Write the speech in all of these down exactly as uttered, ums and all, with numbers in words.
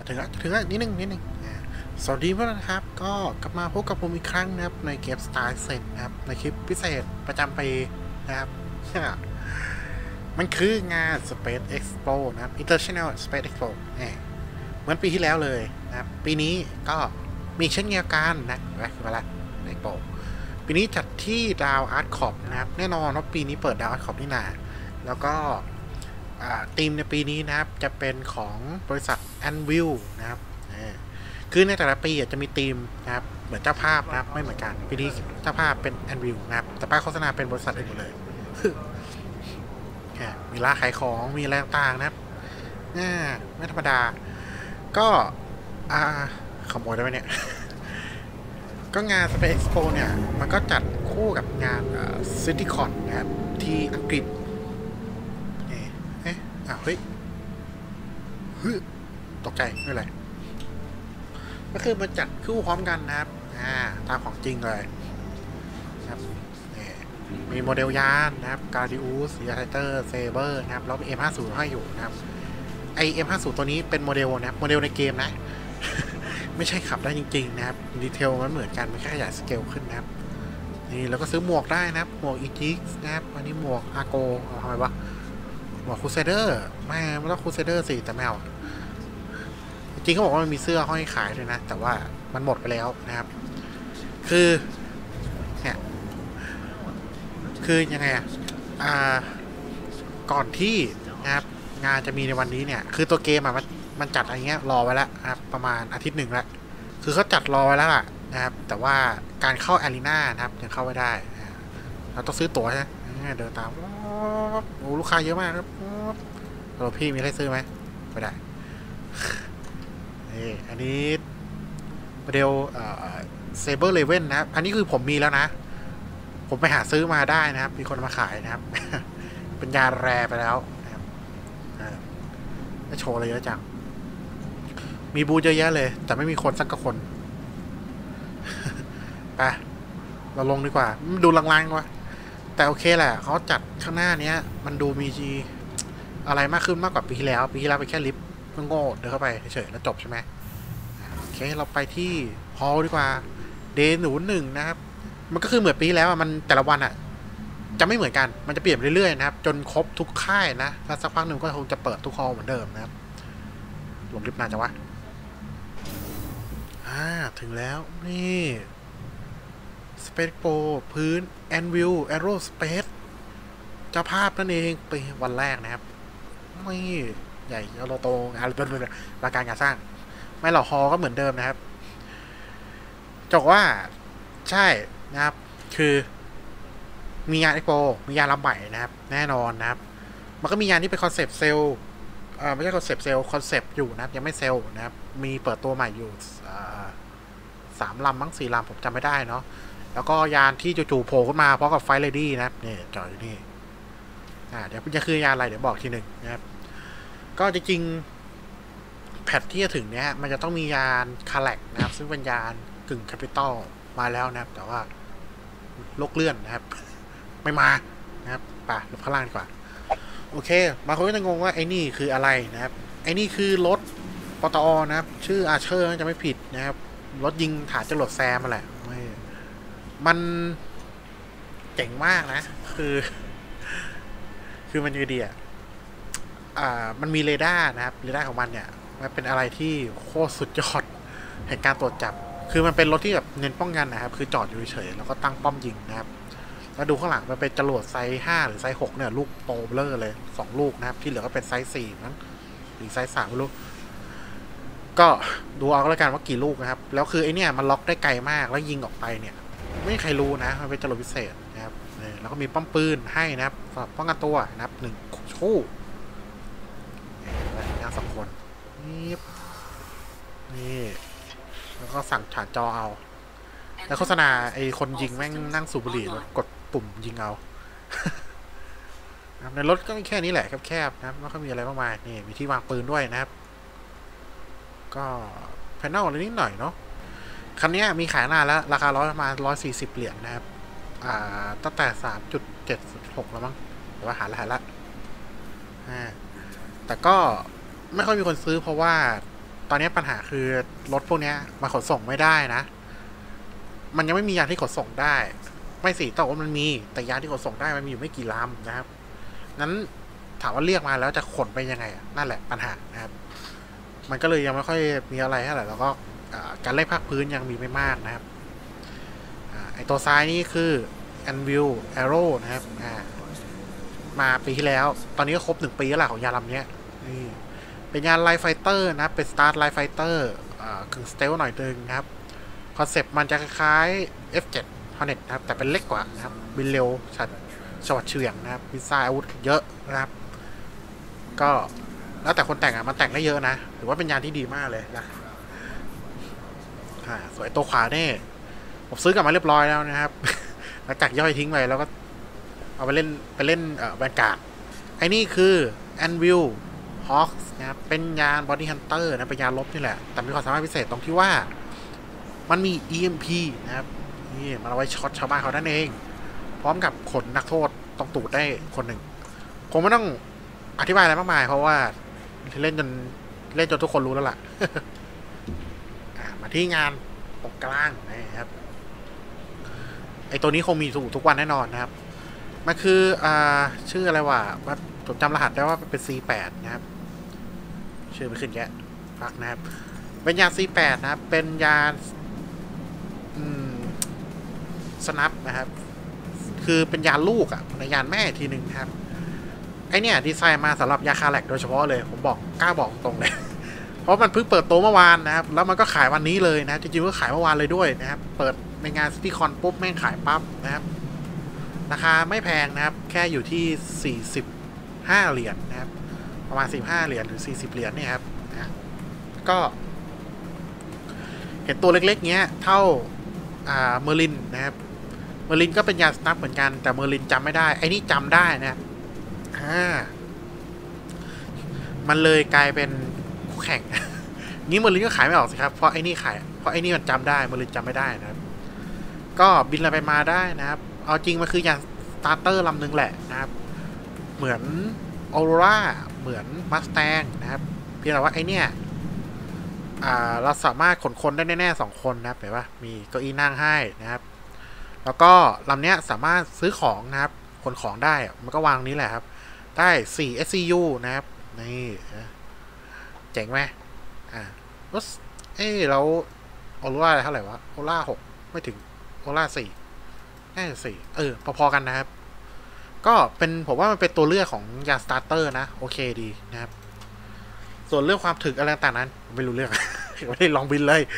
ถึงแล้วถึงแล้วนิดนึงนิดนึงสวัสดีเพื่อนนะครับก็กลับมาพบกับผมอีกครั้งนะครับในเกม Star Citizen นะครับในคลิปพิเศษประจำปีนะครับมันคืองาน Space Expo นะครับ International Space Expo เหมือนปีที่แล้วเลยนะครับปีนี้ก็มีเช่นเดียวกันนะไปมาละ Expo ปีนี้จัดที่ดาวอาร์ตคอปนะครับแน่นอนว่าปีนี้เปิดดาวอาร์ตคอปนี่นาแล้วก็ทีมในปีนี้นะครับจะเป็นของบริษัท Anvil นะครับคือในแต่ละปีจะมีทีมนะครับเหมือนเจ้าภาพนะครับไม่เหมือนกันปีนี้เจ้าภาพเป็น Anvil นะครับแต่ป้ายโฆษณาเป็นบริษัทอื่นหมดเลยมีร้านขายของมีอะไรต่างๆนะครับไม่ธรรมดาก็ขโมยได้ไหมเนี่ยก็งาน Space Expo เนี่ยมันก็จัดคู่กับงาน CityCon นะครับที่อังกฤษเอ๊ะอ้าวเฮ้ยตกใจไม่เป็นไรก็คือมันจัดคู่พร้อมกันนะครับอ่าตามของจริงเลยครับมีโมเดลยานนะครับการ์ดิอุสยาไทเตอร์เซเบอร์นะครับแล้วมี เอ็ม ห้าสิบ ให้อยู่นะครับไอ เอ็ม ห้าสิบ ตัวนี้เป็นโมเดลนะครับโมเดลในเกมนะ ไม่ใช่ขับได้จริงๆนะครับดีเทลมันเหมือนกันไม่แค่ขยายสเกลขึ้นนะครับนี่แล้วก็ซื้อหมวกได้นะครับหมวก อี จิกส์ นะครับอันนี้หมวกอาโกทำไมวะหมวกคูเซเดอร์ไม่ไม่ต้องคูเซเดอร์สิแต่แมวจริงเขาบอกว่ามันมีเสื้อห้อยขายด้วยนะแต่ว่ามันหมดไปแล้วนะครับคือเนี่ยคือยังไงอ่ะอ่าก่อนที่นะครับงานจะมีในวันนี้เนี่ยคือตัวเกมอ่ะมันมันจัดอะไรเงี้ยรอไว้แล้วนะครับประมาณอาทิตย์หนึ่งแล้วคือเขาจัดรอไว้แล้วล่ะนะครับแต่ว่าการเข้าอารีนานะครับยังเข้าไม่ได้เราต้องซื้อตั๋วใช่ไหมเดินตามโอ้ลูกค้าเยอะมากครับเราพี่มีอะไรซื้อไหมไม่ได้นี่อันนี้โมเดลเอ่อเซเบอร์เลเว่นนะครับอันนี้คือผมมีแล้วนะผมไปหาซื้อมาได้นะครับมีคนมาขายนะครับ เป็นยาแรไปแล้วนะครับจะโชว์อะไรเยอะจังมีบูธเยอะแยะเลยแต่ไม่มีคนสักคนไปเราลงดีกว่าดูลางๆวะแต่โอเคแหละเขาจัดข้างหน้านี้มันดูมีอะไรมากขึ้นมากกว่าปีที่แล้วปีที่แล้วไปแค่ลิฟต์โง่เดินเข้าไปเฉยๆแล้วจบใช่ไหมโอเคเราไปที่ฮอลดีกว่าเดย์หนูหนึ่งนะครับมันก็คือเหมือนปีแล้วมันแต่ละวันอ่ะจะไม่เหมือนกันมันจะเปลี่ยนไปเรื่อยๆนะครับจนครบทุกค่ายนะแล้วสักพักหนึ่งก็คงจะเปิดทุกฮอลเหมือนเดิมนะครับลงลิฟต์นานจังวะอ่าถึงแล้วนี่ Space Expo พื้น Anvil Aerospace เจ้าภาพนั่นเองไปวันแรกนะครับไม่ใหญ่โลโตงานเป็นราการงานสร้างไม่หรอกฮอก็เหมือนเดิมนะครับจบว่าใช่นะครับคือมีงาน Expo มีงานลำใหม่นะครับแน่นอนนะครับมันก็มีงานที่เป็นคอนเซปต์เซลล์เอ่อไม่ใช่คอนเซปต์เซลล์คอนเซปต์อยู่นะครับยังไม่เซลล์นะครับมีเปิดตัวใหม่อยู่สามลำมั้งสี่ลำผมจำไม่ได้เนาะแล้วก็ยานที่จู่ๆโผล่ขึ้นมาพร้อมกับไฟเลดี้นะครับนี่จออยู่นี่อ่าเดี๋ยวจะคือยานอะไรเดี๋ยวบอกทีหนึ่งนะครับก็จริงๆแพทที่จะถึงเนี้ยมันจะต้องมียานคาแล็กนะครับซึ่งเป็นยานกึ่งแคปิตอลมาแล้วนะครับแต่ว่าลกเลื่อนนะครับไม่มานะครับป่ะลบข้างล่างดีกว่าโอเคบางคนก็จะงงว่าไอ้นี่คืออะไรนะครับไอ้นี่คือรถปตอนะครับชื่ออาร์เชอร์จะไม่ผิดนะครับรถยิงฐานจรวดแซมมาแหละมันเจ๋งมากนะคือคือมันยูดีอ่ะอ่ามันมีเรดาร์นะครับเรดาร์ของมันเนี่ยมันเป็นอะไรที่โคตรสุดยอดแห่งการตรวจจับคือมันเป็นรถที่แบบเน้นป้องกันนะครับคือจอดอยู่เฉยแล้วก็ตั้งป้อมยิงนะครับแล้วดูข้างหลังมันเป็นจรวดไซส์ห้าหรือไซส์หกเนี่ยลูกโตเบลอเลยสองลูกนะครับที่เหลือก็เป็นไซส์สี่มั้งหรือไซส์สามไม่รู้ก็ดูเอาแล้วกันว่ากี่ลูกนะครับแล้วคือไอเนี่ยมันล็อกได้ไกลมากแล้วยิงออกไปเนี่ยไม่มีใครรู้นะมันเป็นจรวดพิเศษนะครับแล้วก็มีป้อมปืนให้นะครับสำหรับป้องกันตัวนะครับหนึ่งคู่นี่สองคนนี่นี่แล้วก็สั่งฉานจอเอาแล้วโฆษณาไอคนยิงแม่งนั่งสูบบุหรี่แล้วกดปุ่มยิงเอาในรถก็มีแค่นี้แหละแคบๆนะครับไม่ค่อยมีอะไรมากมายนี่มีที่วางปืนด้วยนะครับก็แพนเนลอะไรนิดหน่อยเนาะคันนี้มีขายนานแล้วราคาร้อยประมาณร้อยสี่สิบเหรียญนะครับอ่าตั้งแต่สามจุดเจ็ดหกแล้วมั้งแต่ว่าหาละหาละอ่าแต่ก็ไม่ค่อยมีคนซื้อเพราะว่าตอนนี้ปัญหาคือรถพวกนี้มาขนส่งไม่ได้นะมันยังไม่มียานที่ขนส่งได้ไม่สิแต่ว่ามันมีแต่ยานที่ขนส่งได้มันมีอยู่ไม่กี่ลำนะครับนั้นถามว่าเรียกมาแล้วจะขนไปยังไงนั่นแหละปัญหานะครับมันก็เลยยังไม่ค่อยมีอะไรเท่าไหร่แล้วก็การเล่นภาคพื้นยังมีไม่มากนะครับไอตัวซ้ายนี่คือ Anvil Arrow นะครับมาปีที่แล้วตอนนี้ก็ครบหนึ่งปีแล้วของยานลำนี้นี่เป็นยานไลท์ไฟเตอร์นะเป็นสตาร์ทไลท์ไฟเตอร์กึ่งสเตลหน่อยนึงนะครับคอนเซปต์มันจะคล้ายๆ เอฟ เจ็ด Hornet นะครับแต่เป็นเล็กกว่านะครับบินเร็วชัดฉวัดเฉวียงนะครับมีทรายอาวุธเยอะนะครับก็แล้วแต่คนแต่งอ่ะมันแต่งได้เยอะนะถือว่าเป็นยานที่ดีมากเลยนะอ่าสวยตัวขวาเนี่ยผมซื้อกลับมาเรียบร้อยแล้วนะครับหลังจากย่อยทิ้งไปแล้วก็เอาไปเล่นไปเล่นเอ่อแวนการ์ดไอ้นี่คือ Anvil Hawk นะครับเป็นยาน Body Hunter นะเป็นยานลบนี่แหละแต่มีความสามารถพิเศษตรงที่ว่ามันมี อี เอ็ม พี นะครับนี่มันเอาไว้ช็อตชาวบ้านเขานั่นเองพร้อมกับขนนักโทษตรงตูดได้คนหนึ่งคงไม่ต้องอธิบายอะไรมากมายเพราะว่าเล่นจนเล่นจนทุกคนรู้แล้วล่ะ มาที่งานตรงกลางนะครับไอตัวนี้คงมีทุกทุกวันแน่นอนนะครับมันคืออ่าชื่ออะไรวะผมจำรหัสได้ว่าเป็น ซี แปด นะครับชื่อไม่ขึ้นแยะฟักนะครับเป็นยาน ซี แปด นะครับเป็นยานอืมสนับนะครับคือเป็นยานลูกอ่ะในยานแม่ทีหนึ่งครับไอเนี่ยดีไซน์มาสำหรับยาคาแลกโดยเฉพาะเลยผมบอกกล้าบอกตรงเลยเพราะมันเพิ่งเปิดโตเมื่อวานนะครับแล้วมันก็ขายวันนี้เลยนะจริงๆก็ขายเมื่อวานเลยด้วยนะครับเปิดในงานซิตี้คอนปุ๊บแม่งขายปั๊บนะครับราคาไม่แพงนะครับแค่อยู่ที่สี่สิบห้าเหรียญ นะครับประมาณสิบห้าเหรียญหรือสี่สิบเหรียญเนี่ยครับก็เห็นตัวเล็กๆเงี้ยเท่าอ่าเมอร์ลินนะครับเมอร์ลินก็เป็นยาสตัฟเหมือนกันแต่เมอร์ลินจำไม่ได้ไอ้นี่จำได้นะอ่ามันเลยกลายเป็นคู่แข่งงี้เมอร์ลินก็ขายไม่ออกสิครับเพราะไอ้นี่ขายเพราะไอ้นี่มันจำได้เมอร์ลินจำไม่ได้นะครับก็บินอะไรไปมาได้นะครับเอาจริงมันคือยานสตาร์เตอร์ลำนึงแหละนะครับเหมือนออโรราเหมือนมัสแตงนะครับเพียงแต่ว่าไอเนี้ยอ่าเราสามารถขนคนได้แน่ๆสองคนนะครับเห็นปะมีเก้าอี้นั่งให้นะครับแล้วก็ลำเนี้ยสามารถซื้อของนะครับขนของได้มันก็วางนี้แหละครับได้สี่ เอส ซี ยู นะครับนี่เจ๋งไหมอ่ารถเอ้แล้วออโรราเท่าไหร่วะออโรราหกไม่ถึงออโรราสี่แค่สี่เออพอๆกันนะครับก็เป็นผมว่ามันเป็นตัวเลือกของยาสตาร์เตอร์นะโอเคดีนะครับส่วนเรื่องความถึกอะไรต่างนั้นไม่รู้เรื่อง ไม่ได้ลองบินเลย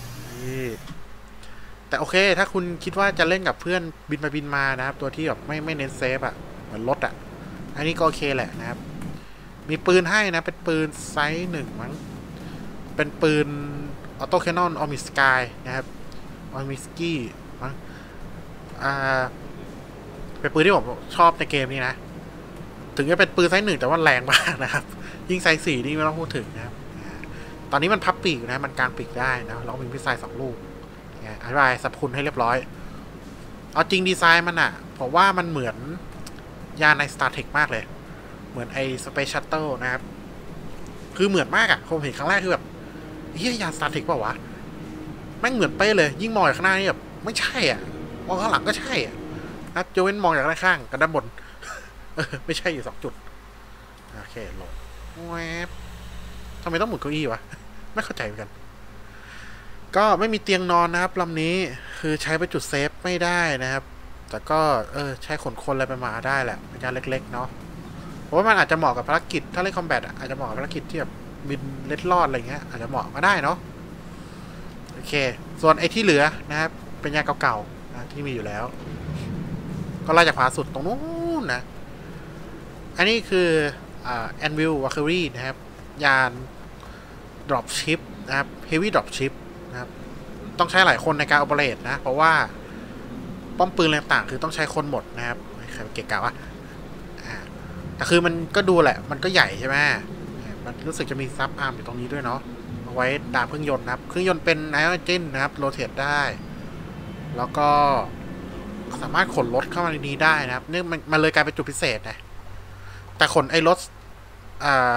แต่โอเคถ้าคุณคิดว่าจะเล่นกับเพื่อนบินมาบินมานะครับตัวที่แบบไม่ไม่เน้นเซฟอะเหมือนรถอะอันนี้ก็โอเคแหละนะครับมีปืนให้นะเป็นปืนไซส์หนึ่งมั้งเป็นปืนออโต้แคนนอนออมิสกายนะครับออมิสกี้มั้งอ่าเป็นปืนที่ผมชอบในเกมนี้นะถึงจะเป็นปืนไซส์หนึ่งแต่ว่าแรงมากนะครับยิ่งไซส์สี่นี่ไม่ต้องพูดถึงนะครับตอนนี้มันพับปีกนะมันกางปีกได้นะแล้วมีมิสไซล์สองลูกอธิบายสรรพคุณให้เรียบร้อยเอาจริงดีไซน์มันอะผมว่ามันเหมือนยานใน Star Trek มากเลยเหมือนไอ้ Space Shuttle นะครับคือเหมือนมากอะผมเห็นครั้งแรกคือแบบเฮียยาน Star Trek เปล่าวะแม่งเหมือนเป๊ะเลยยิ่งมองจากข้างหน้านี่แบบไม่ใช่อ่ะมองข้างหลังก็ใช่อ่ะนะโจเว้นมองจากด้านข้างกับด้านบน ไม่ใช่อยู่สองจุดโอเคลงแวบทำไมต้องหมุนเก้าอี้วะ ไม่เข้าใจเหมือนกันก็ไม่มีเตียงนอนนะครับลำนี้คือใช้ไปจุดเซฟไม่ได้นะครับแต่ก็เออใช้ขนคนอะไรไปมาได้แหละเป็นยานเล็กๆเนาะเพราะว่ามันอาจจะเหมาะกับภารกิจถ้าเล่นคอมแบทอาจจะเหมาะกับภารกิจที่แบบบินเล็ดลอดอะไรเงี้ยอาจจะเหมาะก็ได้เนาะโอเคส่วนไอ้ที่เหลือนะครับเป็นยาเก่าๆนะที่มีอยู่แล้วก็ไล่จากขวาสุดตรงนู้นนะอันนี้คืออ่า Anvil Valkyrie นะครับยาน Drop Ship นะครับ Heavy Drop Ship นะครับต้องใช้หลายคนในการ operate นะเพราะว่าป้อมปืนต่างๆคือต้องใช้คนหมดนะครับใครเก่งกะวะแต่คือมันก็ดูแหละมันก็ใหญ่ใช่ไหมมันรู้สึกจะมีซับอาร์มอยู่ตรงนี้ด้วยเนาะเอาไว้ดามเครื่องยนต์นะครับเครื่องยนต์เป็นไนโตรเจนนะครับโรเตทได้แล้วก็สามารถขนรถเข้ามาในนี้ได้นะครับนี่มันมันเลยกลายเป็นจุดพิเศษนะแต่ขนไอ้รถอ่า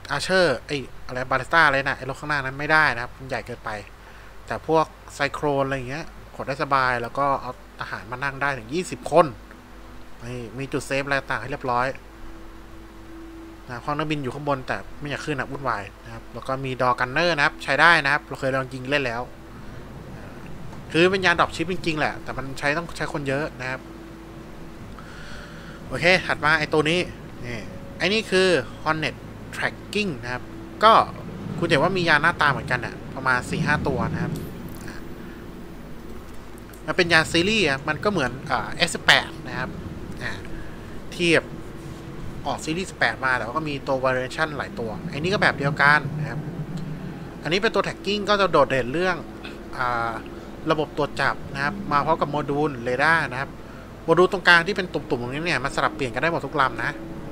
อาเชอร์ไออะไรบาริสต้าอะไรนะไอรถข้างหน้านั้นไม่ได้นะครับมันใหญ่เกินไปแต่พวกไซโครนอะไรเงี้ยขนได้สบายแล้วก็เอาอาหารมานั่งได้ถึงยี่สิบคนมีจุดเซฟอะไรต่างให้เรียบร้อยนะห้องนักบินอยู่ข้างบนแต่ไม่อยากขึ้นนะวุ่นวายนะครับแล้วก็มีดอกันเนอร์นะครับใช้ได้นะครับเราเคยลองยิงเล่นแล้วคือเป็นยานดรอปชิปจริงๆแหละแต่มันใช้ต้องใช้คนเยอะนะครับโอเคถัดมาไอตัวนี้นี่ไอนี่คือ Hornet Tracking นะครับก็คุณเห็นว่ามียานหน้าตาเหมือนกันอะประมาณ สี่ห้า ตัวนะครับมันเป็นยานซีรีส์มันก็เหมือนอ่า เอส สิบแปด นะครับเทียบออกซีรีส์สิบแปดมาแต่ว่าก็มีตัว variation หลายตัวไอ้นี้ก็แบบเดียวกันนะครับอันนี้เป็นตัว tagging ก็จะโดดเด่นเรื่องอ่าระบบตรวจจับนะครับมาพร้อมกับโมดูลเรดาร์นะครับโมดูลตรงกลางที่เป็นตุ่มๆตรงนี้เนี่ยมันสลับเปลี่ยนกันได้หมดทุกลำนะ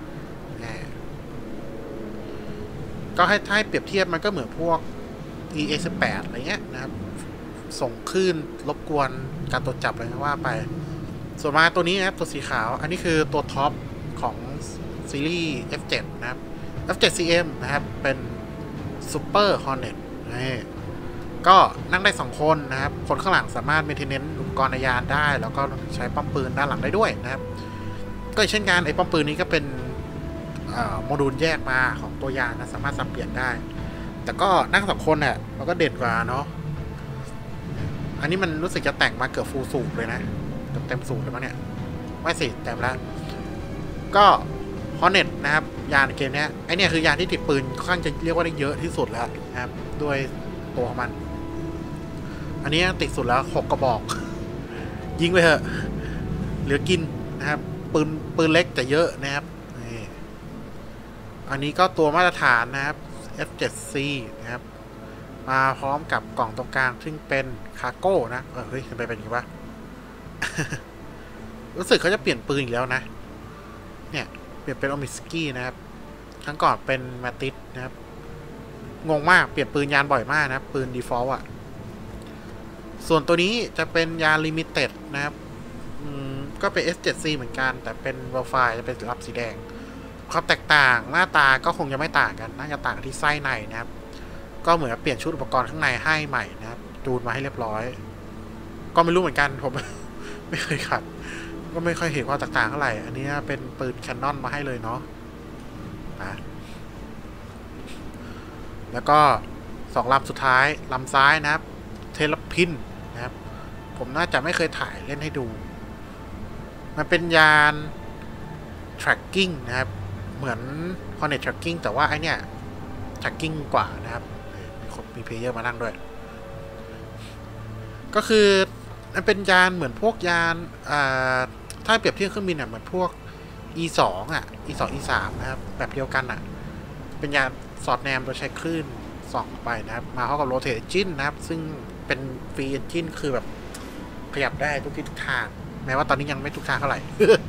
ก็ให้ให้เปรียบเทียบมันก็เหมือนพวก อี เอ็กซ์ สิบแปด อะไรเงี้ยนะครับส่งคลื่นรบกวนการตรวจจับอะไรก็ว่าไปส่วนมาตัวนี้นะครับตัวสีขาวอันนี้คือตัวท็อปของซีรีส์ เอฟ เจ็ด นะครับ เอฟ เจ็ด ซี เอ็ม นะครับเป็น Super Hornet นี่ก็นั่งได้สองคนนะครับคนข้างหลังสามารถ maintenance อุปกรณ์ในยานได้แล้วก็ใช้ป้อมปืนด้านหลังได้ด้วยนะครับก็เช่นกันไอ้ป้อมปืนนี้ก็เป็นโมดูลแยกมาของตัวยานนะสามารถสับเปลี่ยนได้แต่ก็นั่งสองคนเนี่ยมันก็เด่นกว่าเนาะอันนี้มันรู้สึกจะแต่งมาเกือบฟูลสูบเลยนะเต็มสูบเลยมั้งเนี่ยไม่สิเต็มแล้วก็ฮอร์เน็ตนะครับยานเกมนี้ไอเนี่ยคือยานที่ติดปืนค่อนข้างจะเรียกว่าได้เยอะที่สุดแล้วนะครับด้วยตัวของมันอันนี้ติดสุดแล้วหกกระบอกยิงไปเถอะเหลือกินนะครับปืนปืนเล็กแต่เยอะนะครับอันนี้ก็ตัวมาตรฐานนะครับ เอฟ เจ็ด ซี นะครับมาพร้อมกับกล่องตรงกลางซึ่งเป็นคาร์โก้นะเออเฮ้ยทำไมเป็นอย่างนี้วะ รู้สึกเขาจะเปลี่ยนปืนอีกแล้วนะเนี่ยเปลี่ยนเป็นโอมิสกี้นะครับครั้งก่อนเป็นแมตติสนะครับงงมากเปลี่ยนปืนยานบ่อยมากนะปืน default อ่ะส่วนตัวนี้จะเป็นยานลิมิเต็ดนะครับอืมก็เป็น เอส เจ็ด ซี เหมือนกันแต่เป็นวอลไฟจะเป็นรับสีแดงความแตกต่างหน้าตาก็คงจะไม่ต่างกันน่าจะต่างที่ไส้ในนะครับก็เหมือนเปลี่ยนชุดอุปกรณ์ข้างในให้ใหม่นะครับจูนมาให้เรียบร้อยก็ไม่รู้เหมือนกันผม ไม่เคยขับก็ไม่ค่อยเห็นความแตกต่างเท่าไหร่อันนี้เป็นปืนแคนนอนมาให้เลยเนาะนะแล้วก็สองลำสุดท้ายลำซ้ายนะครับเทเลพินนะครับผมน่าจะไม่เคยถ่ายเล่นให้ดูมันเป็นยาน tracking นะครับเหมือน Hornet tracking แต่ว่าไอเนี้ย tracking กว่านะครับมีเพลเยอร์มานั่งด้วยก็คือมันเป็นยานเหมือนพวกยานถ้าเปรียบเทียบเครื่องบินอ่ะเหมือนพวก อี สอง อ่ะ อี สอง อี สาม นะครับแบบเดียวกันอ่ะเป็นยานสอดแนมโดยใช้คลื่นส่องไปนะครับมาเข้ากับโรเทตจินนะครับซึ่งเป็นฟรีเอนจินคือแบบขยับได้ทุกทิศทุกทางแม้ว่าตอนนี้ยังไม่ทุกทางเท่าไหร่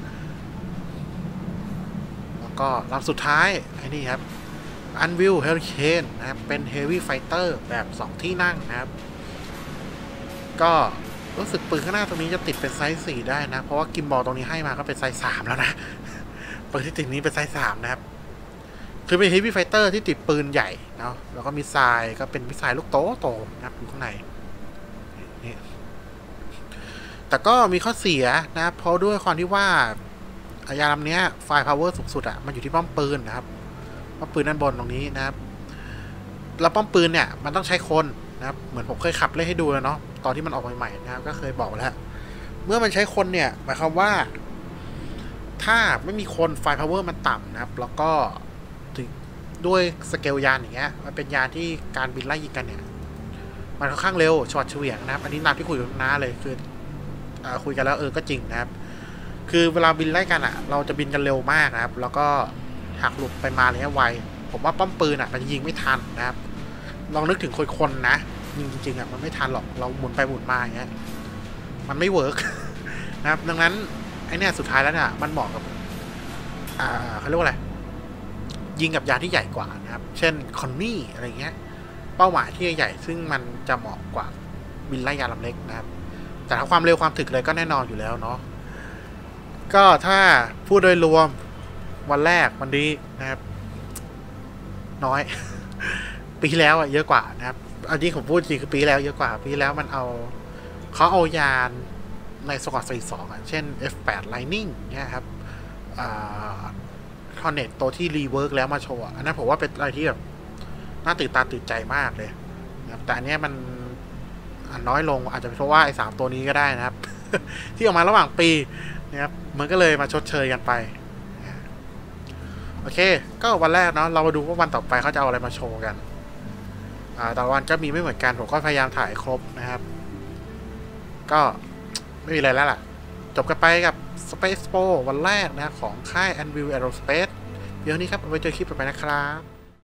แล้วก็ลำสุดท้ายไอ้นี่ครับ Anvil Hurricane นะครับเป็น Heavy Fighter แบบสองที่นั่งนะครับก็รู้สึกปืนข้างหน้าตรงนี้จะติดเป็นไซส์สี่ได้นะเพราะว่ากิมบอลตรงนี้ให้มาก็เป็นไซส์สามแล้วนะปืนที่ติดนี้เป็นไซส์สามนะครับคือเป็น Heavy Fighter ที่ติดปืนใหญ่เนาะแล้วก็มิสไซล์ก็เป็นมิสไซล์ลูกโตโตนะครับอยู่ข้างในนี่แต่ก็มีข้อเสียนะเพราะด้วยความที่ว่ายานลำนี้ไฟพาวเวอร์สูงสุดอ่ะมันอยู่ที่ป้อมปืนนะครับป้อมปืนด้านบนตรงนี้นะครับแล้วป้อมปืนเนี่ยมันต้องใช้คนนะครับเหมือนผมเคยขับเล่นให้ดูแล้วเนาะตอนที่มันออกใหม่ๆนะครับก็เคยบอกแล้วเมื่อมันใช้คนเนี่ยหมายความว่าถ้าไม่มีคนไฟพาวเวอร์มันต่ำนะครับแล้วก็ด้วยสเกลยานอย่างเงี้ยมันเป็นยานที่การบินไล่ยิงกันเนี่ยมันค่อนข้างเร็วชอดเฉวียงนะครับอันนี้นามที่คุยกับน้าเลยคืออ่าคุยกันแล้วเออก็จริงนะครับคือเวลาบินไล่กันอ่ะเราจะบินกันเร็วมากนะครับแล้วก็หักหลุดไปมาเลยไวผมว่าป้อมปืนอ่ะมันยิงไม่ทันนะครับลองนึกถึงคนคนนะยิงจริงๆอ่ะมันไม่ทันหรอกเราหมุนไปหมุนมาอย่างเงี้ยมันไม่เวิร์ก นะครับดังนั้นไอเนี้ยสุดท้ายแล้วเนี่ยมันเหมาะกับอ่าเขาเรียกว่าอะไรยิงกับยานที่ใหญ่กว่านะครับเช่นคอนนี่อะไรเงี้ยเป้าหมายที่ใหญ่ซึ่งมันจะเหมาะกว่าบินไล่ยานลำเล็กนะครับแต่ถ้าความเร็วความถึกเลยก็แน่นอนอยู่แล้วเนาะก็ถ้าพูดโดยรวมวันแรกวันนี้นะครับน้อย ปีแล้วอะเยอะกว่านะครับอันนี้ผมพูดจริงคือปีแล้วเยอะกว่าปีแล้วมันเอาเขาเอายานในสกอตสี่สองอ่ะเช่น เอฟ แปด Lightning เนี่ยครับคอนเนตตัวที่รีเวิร์กแล้วมาโชว์อันนั้นผมว่าเป็นอะไรที่แบบน่าตื่นตาตื่นใจมากเลยนะครับแต่อันนี้มันน้อยลงอาจจะเป็นเพราะว่าไอ้สามตัวนี้ก็ได้นะครับ ที่ออกมาระหว่างปีนะครับมันก็เลยมาชดเชยกันไปโอเคก็วันแรกเนาะเรามาดูว่าวันต่อไปเขาจะเอาอะไรมาโชว์กันอ่าแต่ละวันก็มีไม่เหมือนกันผมก็พยายามถ่ายครบนะครับก็ไม่มีอะไรแล้วล่ะจบกันไปกับ Space Expo วันแรกนะของค่าย Anvil Aerospace เดี๋ยวนี้ครับเอาไว้เจอคลิปต่อไปนะครับ